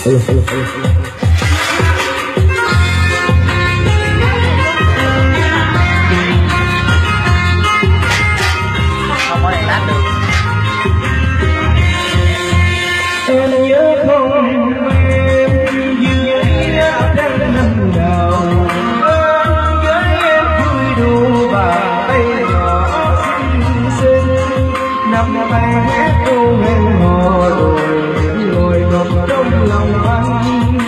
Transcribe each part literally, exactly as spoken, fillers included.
Em nhớ không em dưới trăng năm nào với em vui đùa bàn tay nhỏ xinh xinh nắm tay hát câu hẹn hò rồi ngồi ngọt trong lòng anh.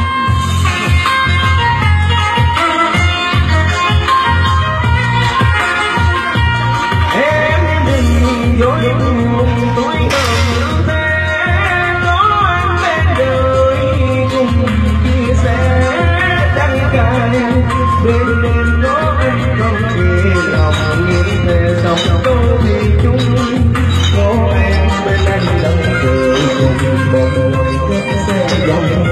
Em đừng dối tôi không thế có anh bên đời cùng chia sẻ đắng cay bên đêm đó anh không về lòng nghiêng về dòng câu thì chung có em bên anh lần đời cùng một người kết xe dòng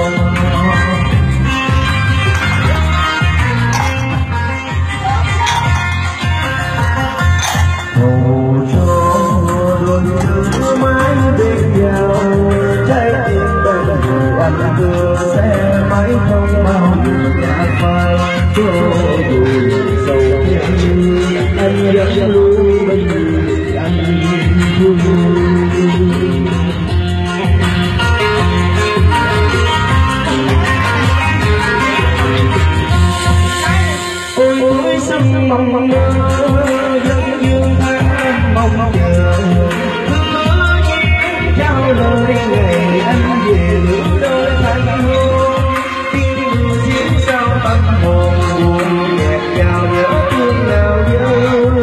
hồ cho đôi chữ mãi bên nhau trái tim bên hồ anh đưa xe máy không bao nhà phai cho dù sầu thiên anh vẫn luôn bên người anh ôi ôi sông mong mơ vẫn dương tháng mong chờ hứa nhiên trao lời ngày anh về lưỡi đôi thanh hôn tiếng mưa xiết sao tâm hồn buồn nghẹt ngào nhớ thương nào nhớ.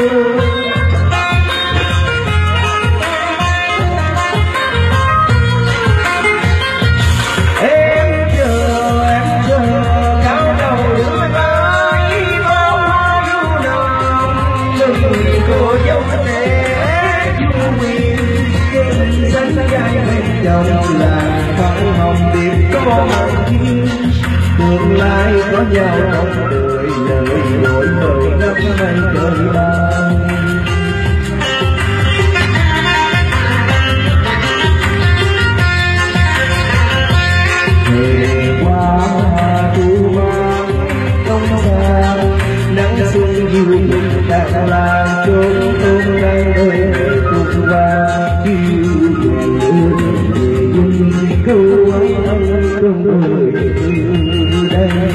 Em chờ em chờ cao đầu đứa tới bao hoa du nồng đừng cô dấu để quyền đêm xanh gai bên dòng là pháo hồng điệp có màu thiên tương lai có nhau trong đời đời đổi đời năm nay đời bao. Về qua thu vang đông xa nắng xuân dịu đang là chốn ôm đang đời cùng qua yêu về câu anh trong đời đây.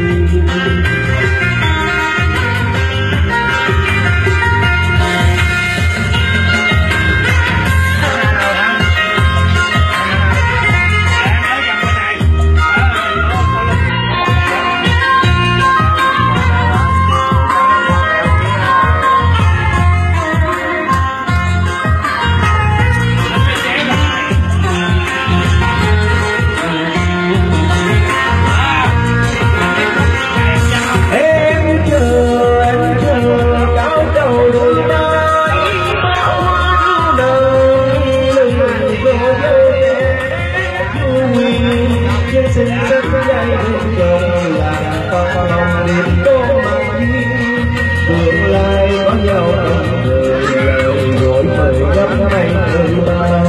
Xin rất dây dòng là con lòng niềm đố mang duyên tương lai có nhau trong đời lời đổi mời gấp ngày đời mai.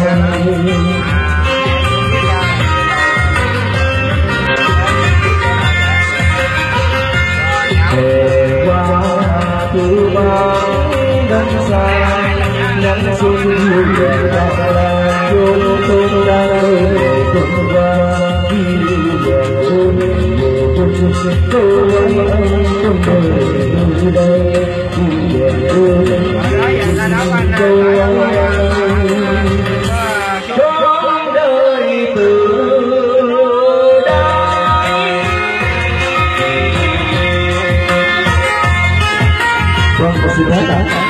Về qua từ bao đất xa nắng xuân vui vẻ đang là chốn tôi đang đời cùng qua cô anh trong đời từ đây về thương cô anh trong đời từ đây. Vâng, xin hết ạ.